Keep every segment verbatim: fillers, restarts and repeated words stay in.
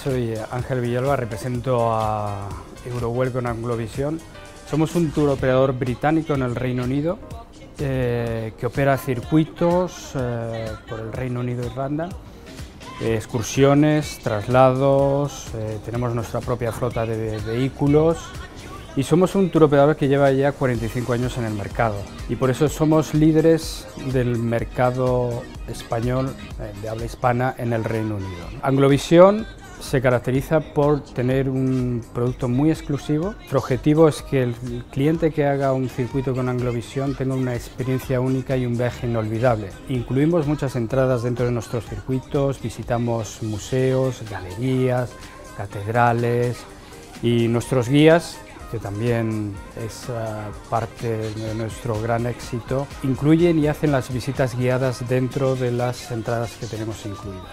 soy Ángel Villalba, represento a Eurowell con Anglovisión. Somos un tour operador británico en el Reino Unido eh, que opera circuitos eh, por el Reino Unido e Irlanda, eh, excursiones, traslados, eh, tenemos nuestra propia flota de vehículos y somos un tour operador que lleva ya cuarenta y cinco años en el mercado y por eso somos líderes del mercado español eh, de habla hispana en el Reino Unido. Anglovisión se caracteriza por tener un producto muy exclusivo. Nuestro objetivo es que el cliente que haga un circuito con Anglovisión tenga una experiencia única y un viaje inolvidable. Incluimos muchas entradas dentro de nuestros circuitos, visitamos museos, galerías, catedrales y nuestros guías, que también es uh, parte de nuestro gran éxito, incluyen y hacen las visitas guiadas dentro de las entradas que tenemos incluidas.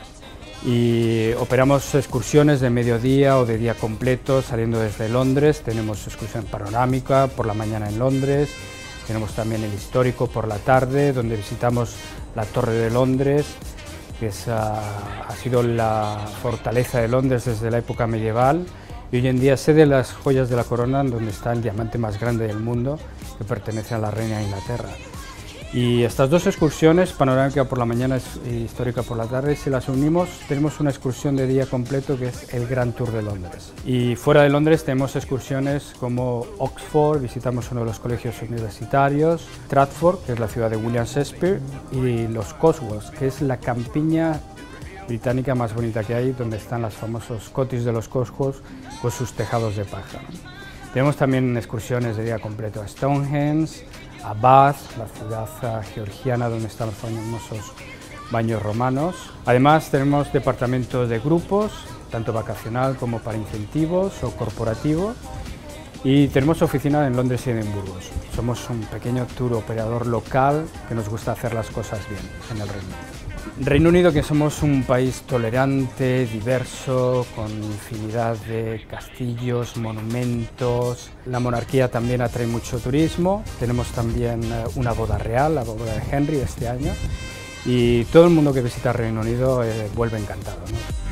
Y operamos excursiones de mediodía o de día completo saliendo desde Londres. Tenemos excursión panorámica por la mañana en Londres, tenemos también el histórico por la tarde, donde visitamos la Torre de Londres, que es, uh, ha sido la fortaleza de Londres desde la época medieval y hoy en día sede de las joyas de la corona, donde está el diamante más grande del mundo, que pertenece a la reina de Inglaterra. Y estas dos excursiones, panorámica por la mañana y histórica por la tarde, si las unimos, tenemos una excursión de día completo que es el Gran Tour de Londres. Y fuera de Londres tenemos excursiones como Oxford, visitamos uno de los colegios universitarios, Stratford, que es la ciudad de William Shakespeare, y los Cotswolds, que es la campiña británica más bonita que hay, donde están los famosos cottage de los Cotswolds con sus tejados de paja. Tenemos también excursiones de día completo a Stonehenge, a Bath, la ciudad georgiana donde están los famosos baños romanos. Además tenemos departamentos de grupos, tanto vacacional como para incentivos o corporativos, y tenemos oficina en Londres y Edimburgo. Somos un pequeño tour operador local que nos gusta hacer las cosas bien en el Reino Unido. Reino Unido, que somos un país tolerante, diverso, con infinidad de castillos, monumentos. La monarquía también atrae mucho turismo. Tenemos también una boda real, la boda de Henry este año. Y todo el mundo que visita Reino Unido eh, vuelve encantado, ¿no?